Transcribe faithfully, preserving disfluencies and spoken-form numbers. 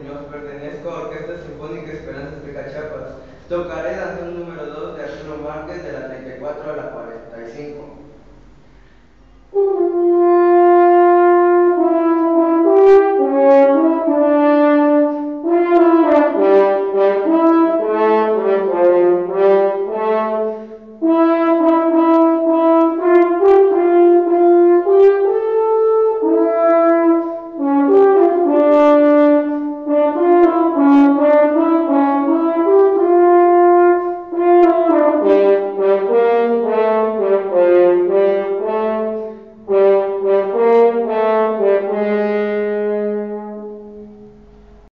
Muñoz, pertenezco a Orquesta Sinfónica Esperanzas de Cachiapas. Tocaré danzón número dos de Arturo Márquez de la treinta y cuatro a la cuarenta y cinco.